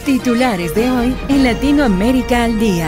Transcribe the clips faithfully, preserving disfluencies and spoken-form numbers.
Titulares de hoy en Latinoamérica al Día.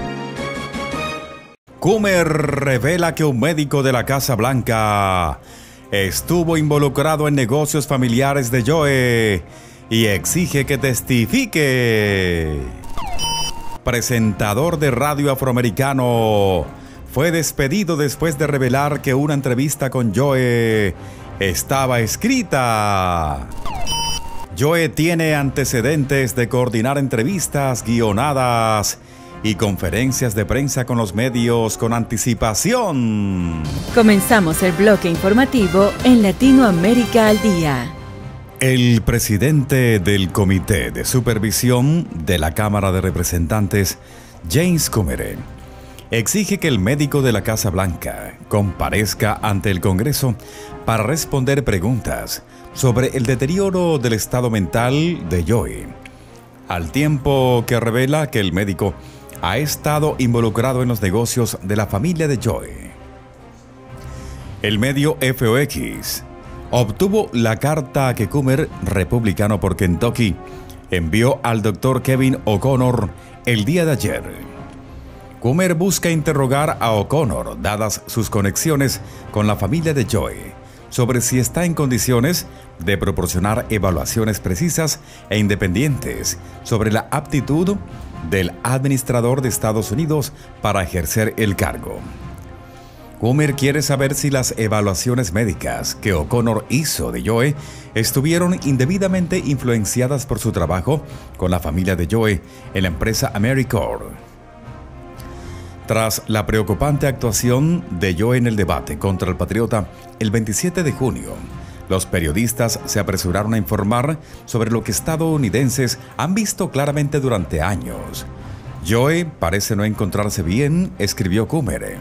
Coomer revela que un médico de la Casa Blanca estuvo involucrado en negocios familiares de Joe y exige que testifique. Presentador de radio afroamericano fue despedido después de revelar que una entrevista con Joe estaba escrita. Joe tiene antecedentes de coordinar entrevistas guionadas y conferencias de prensa con los medios con anticipación. Comenzamos el bloque informativo en Latinoamérica al Día. El presidente del Comité de Supervisión de la Cámara de Representantes, James Comer, exige que el médico de la Casa Blanca comparezca ante el Congreso para responder preguntas sobre el deterioro del estado mental de Joe, al tiempo que revela que el médico ha estado involucrado en los negocios de la familia de Joe. El medio F O X obtuvo la carta que Coomer, republicano por Kentucky, envió al doctor Kevin O'Connor el día de ayer. Coomer busca interrogar a O'Connor, dadas sus conexiones con la familia de Joe, sobre si está en condiciones de proporcionar evaluaciones precisas e independientes sobre la aptitud del administrador de Estados Unidos para ejercer el cargo. Coomer quiere saber si las evaluaciones médicas que O'Connor hizo de Joe estuvieron indebidamente influenciadas por su trabajo con la familia de Joe en la empresa AmeriCorps. Tras la preocupante actuación de Joe en el debate contra el Patriota el veintisiete de junio, los periodistas se apresuraron a informar sobre lo que estadounidenses han visto claramente durante años. Joe parece no encontrarse bien, escribió Coomer.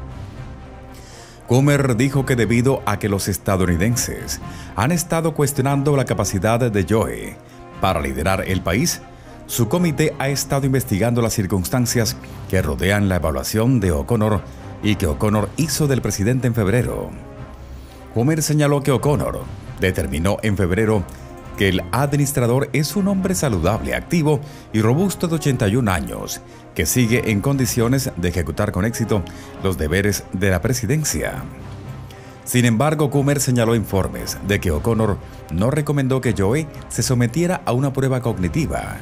Coomer dijo que debido a que los estadounidenses han estado cuestionando la capacidad de Joe para liderar el país, su comité ha estado investigando las circunstancias que rodean la evaluación de O'Connor y que O'Connor hizo del presidente en febrero. Coomer señaló que O'Connor determinó en febrero que el administrador es un hombre saludable, activo y robusto de ochenta y un años, que sigue en condiciones de ejecutar con éxito los deberes de la presidencia. Sin embargo, Coomer señaló informes de que O'Connor no recomendó que Joe se sometiera a una prueba cognitiva.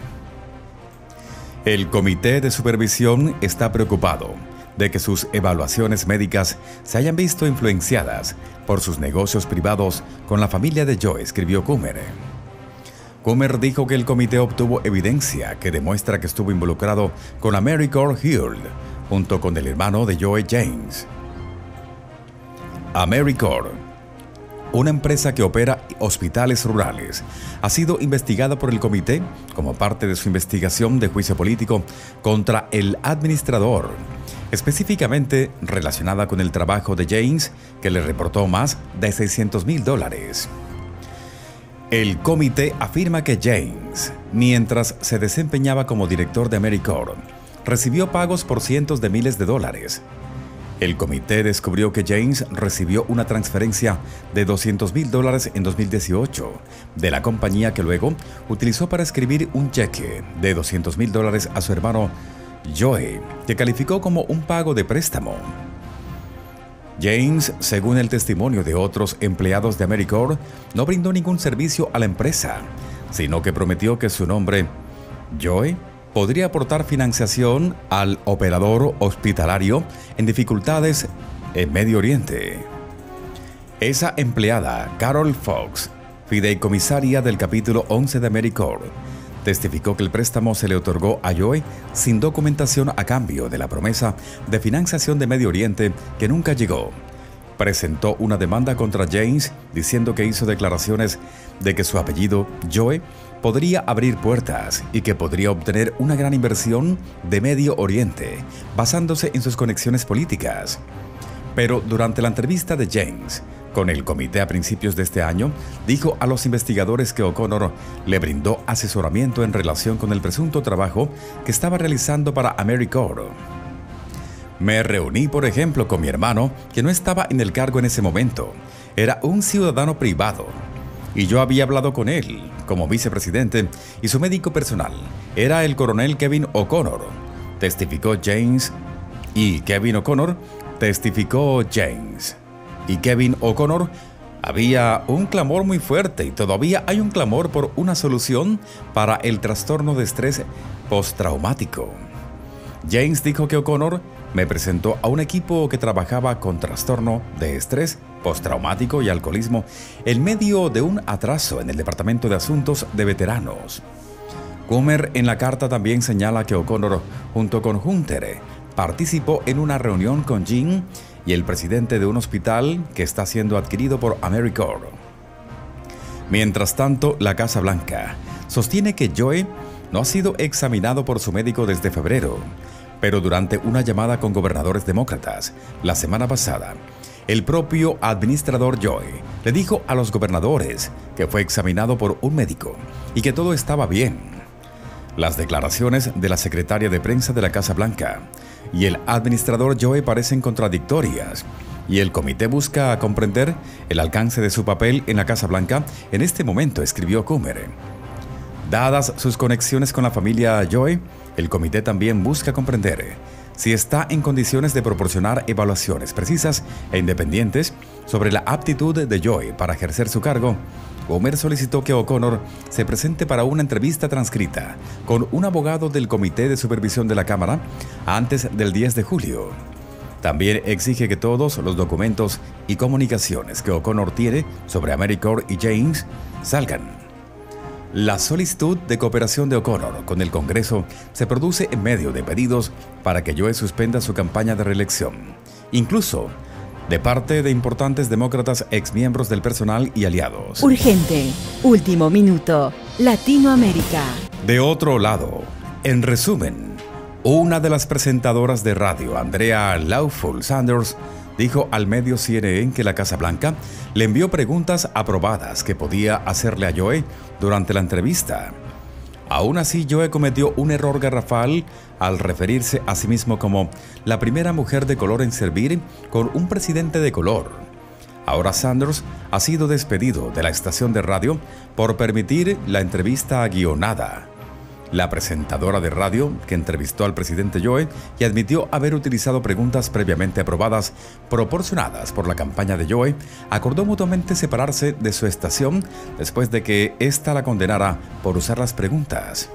El Comité de Supervisión está preocupado de que sus evaluaciones médicas se hayan visto influenciadas por sus negocios privados con la familia de Joe, escribió Coomer. Coomer dijo que el comité obtuvo evidencia que demuestra que estuvo involucrado con AmeriCorps Hill, junto con el hermano de Joe, James. AmeriCorps, una empresa que opera hospitales rurales, ha sido investigada por el comité como parte de su investigación de juicio político contra el administrador, específicamente relacionada con el trabajo de James, que le reportó más de seiscientos mil dólares. El comité afirma que James, mientras se desempeñaba como director de AmeriCorps, recibió pagos por cientos de miles de dólares. El comité descubrió que James recibió una transferencia de doscientos mil dólares en dos mil dieciocho de la compañía que luego utilizó para escribir un cheque de doscientos mil dólares a su hermano Joe, que calificó como un pago de préstamo. James, según el testimonio de otros empleados de AmeriCorps, no brindó ningún servicio a la empresa, sino que prometió que su nombre, Joe, podría aportar financiación al operador hospitalario en dificultades en Medio Oriente. Esa empleada, Carol Fox, fideicomisaria del capítulo once de AmeriCorps, testificó que el préstamo se le otorgó a Joe sin documentación a cambio de la promesa de financiación de Medio Oriente que nunca llegó. Presentó una demanda contra James diciendo que hizo declaraciones de que su apellido, Joe, podría abrir puertas y que podría obtener una gran inversión de Medio Oriente basándose en sus conexiones políticas. Pero durante la entrevista de James con el comité a principios de este año, dijo a los investigadores que O'Connor le brindó asesoramiento en relación con el presunto trabajo que estaba realizando para AmeriCorps. Me reuní, por ejemplo, con mi hermano, que no estaba en el cargo en ese momento. Era un ciudadano privado. y yo había hablado con él como vicepresidente y su médico personal era el coronel Kevin O'Connor, testificó James. Y Kevin O'Connor testificó James. Y Kevin O'Connor, había un clamor muy fuerte y todavía hay un clamor por una solución para el trastorno de estrés postraumático. James dijo que O'Connor me presentó a un equipo que trabajaba con trastorno de estrés postraumático y alcoholismo en medio de un atraso en el Departamento de Asuntos de Veteranos. Coomer en la carta también señala que O'Connor, junto con Hunter, participó en una reunión con Jim y el presidente de un hospital que está siendo adquirido por AmeriCorps. Mientras tanto, la Casa Blanca sostiene que Joe no ha sido examinado por su médico desde febrero, pero durante una llamada con gobernadores demócratas la semana pasada, el propio administrador Joe le dijo a los gobernadores que fue examinado por un médico y que todo estaba bien. Las declaraciones de la secretaria de prensa de la Casa Blanca y el administrador Joe parecen contradictorias, y el comité busca comprender el alcance de su papel en la Casa Blanca en este momento, escribió Coomer. Dadas sus conexiones con la familia Joe, el comité también busca comprender si está en condiciones de proporcionar evaluaciones precisas e independientes sobre la aptitud de Joe para ejercer su cargo. Coomer solicitó que O'Connor se presente para una entrevista transcrita con un abogado del Comité de Supervisión de la Cámara antes del diez de julio. También exige que todos los documentos y comunicaciones que O'Connor tiene sobre AmeriCorps y James salgan. La solicitud de cooperación de O'Connor con el Congreso se produce en medio de pedidos para que Joe suspenda su campaña de reelección, incluso de parte de importantes demócratas exmiembros del personal y aliados. Urgente, último minuto, Latinoamérica. De otro lado, en resumen, una de las presentadoras de radio, Andrea Lawful Sanders, dijo al medio C N N que la Casa Blanca le envió preguntas aprobadas que podía hacerle a Joe durante la entrevista. Aún así, Joe cometió un error garrafal al referirse a sí mismo como la primera mujer de color en servir con un presidente de color. Ahora Sanders ha sido despedido de la estación de radio por permitir la entrevista guionada. La presentadora de radio que entrevistó al presidente Joe y admitió haber utilizado preguntas previamente aprobadas proporcionadas por la campaña de Joe, acordó mutuamente separarse de su estación después de que ésta la condenara por usar las preguntas.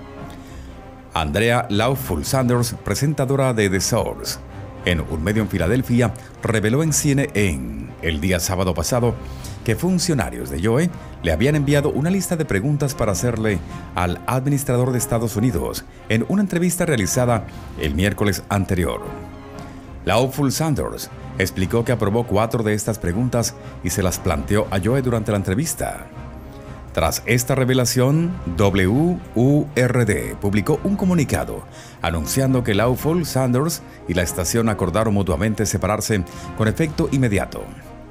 Andrea Lawful Sanders, presentadora de The Source, en un medio en Filadelfia, reveló en C N N el día sábado pasado que funcionarios de Joe le habían enviado una lista de preguntas para hacerle al administrador de Estados Unidos en una entrevista realizada el miércoles anterior. Lawful Sanders explicó que aprobó cuatro de estas preguntas y se las planteó a Joe durante la entrevista. Tras esta revelación, W U R D publicó un comunicado anunciando que Lawful Sanders y la estación acordaron mutuamente separarse con efecto inmediato.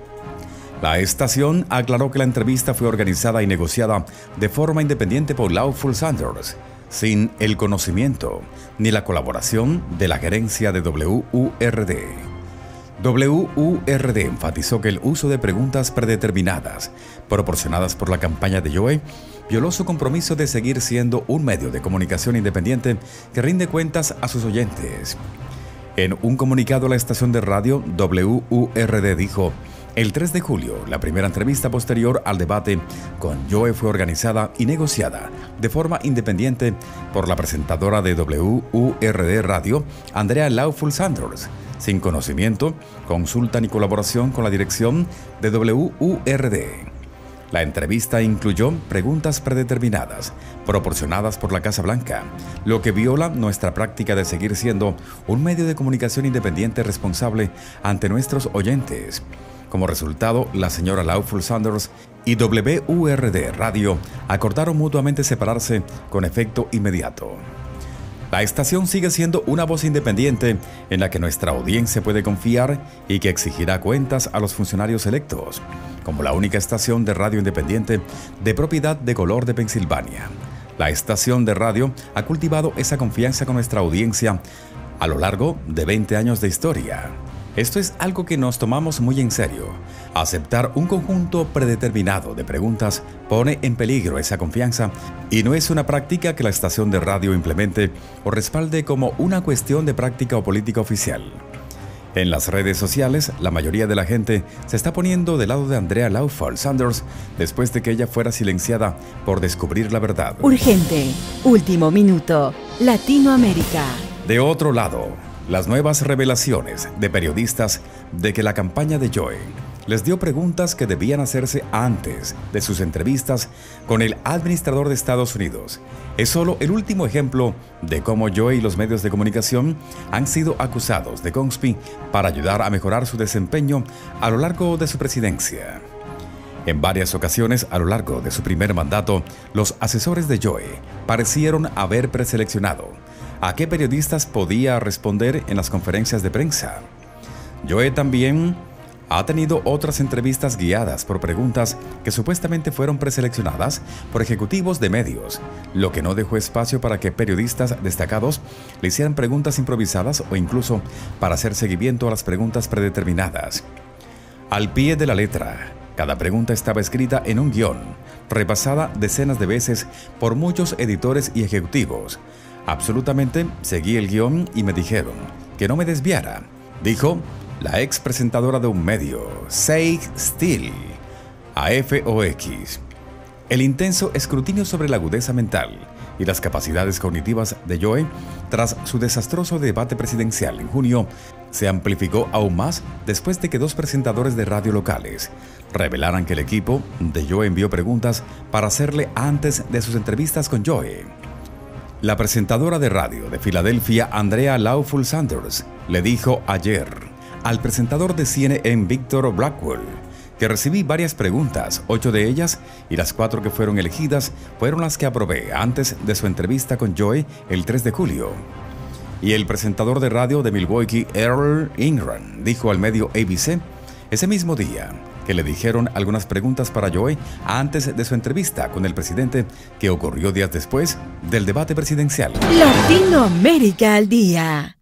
La estación aclaró que la entrevista fue organizada y negociada de forma independiente por Lawful Sanders, sin el conocimiento ni la colaboración de la gerencia de W U R D. W U R D enfatizó que el uso de preguntas predeterminadas proporcionadas por la campaña de Joe violó su compromiso de seguir siendo un medio de comunicación independiente que rinde cuentas a sus oyentes. En un comunicado, la estación de radio W U R D dijo: el tres de julio, la primera entrevista posterior al debate con Joe fue organizada y negociada de forma independiente por la presentadora de W U R D Radio, Andrea Lawful Sanders, sin conocimiento, consulta ni colaboración con la dirección de W U R D. La entrevista incluyó preguntas predeterminadas, proporcionadas por la Casa Blanca, lo que viola nuestra práctica de seguir siendo un medio de comunicación independiente responsable ante nuestros oyentes. Como resultado, la señora Lawful Sanders y W U R D Radio acordaron mutuamente separarse con efecto inmediato. La estación sigue siendo una voz independiente en la que nuestra audiencia puede confiar y que exigirá cuentas a los funcionarios electos, como la única estación de radio independiente de propiedad de color de Pensilvania. La estación de radio ha cultivado esa confianza con nuestra audiencia a lo largo de veinte años de historia. Esto es algo que nos tomamos muy en serio. Aceptar un conjunto predeterminado de preguntas pone en peligro esa confianza y no es una práctica que la estación de radio implemente o respalde como una cuestión de práctica o política oficial. En las redes sociales, la mayoría de la gente se está poniendo del lado de Andrea Laufal Sanders después de que ella fuera silenciada por descubrir la verdad. Urgente, último minuto, Latinoamérica. De otro lado, las nuevas revelaciones de periodistas de que la campaña de Joe les dio preguntas que debían hacerse antes de sus entrevistas con el administrador de Estados Unidos. Es solo el último ejemplo de cómo Joe y los medios de comunicación han sido acusados de conspiración para ayudar a mejorar su desempeño a lo largo de su presidencia. En varias ocasiones a lo largo de su primer mandato, los asesores de Joe parecieron haber preseleccionado a qué periodistas podía responder en las conferencias de prensa. Joe también ha tenido otras entrevistas guiadas por preguntas que supuestamente fueron preseleccionadas por ejecutivos de medios, lo que no dejó espacio para que periodistas destacados le hicieran preguntas improvisadas o incluso para hacer seguimiento a las preguntas predeterminadas. Al pie de la letra, cada pregunta estaba escrita en un guión, repasada decenas de veces por muchos editores y ejecutivos. Absolutamente seguí el guión y me dijeron que no me desviara, dijo la ex presentadora de un medio, Sage Steele, a F O X. El intenso escrutinio sobre la agudeza mental y las capacidades cognitivas de Joe tras su desastroso debate presidencial en junio se amplificó aún más después de que dos presentadores de radio locales revelaran que el equipo de Joe envió preguntas para hacerle antes de sus entrevistas con Joe. La presentadora de radio de Filadelfia, Andrea Laufal Sanders, le dijo ayer al presentador de C N N, Victor Blackwell, que recibí varias preguntas, ocho de ellas y las cuatro que fueron elegidas fueron las que aprobé antes de su entrevista con Joe el tres de julio. Y el presentador de radio de Milwaukee, Earl Ingram, dijo al medio A B C ese mismo día que le dijeron algunas preguntas para Joe antes de su entrevista con el presidente que ocurrió días después del debate presidencial. Latinoamérica al día.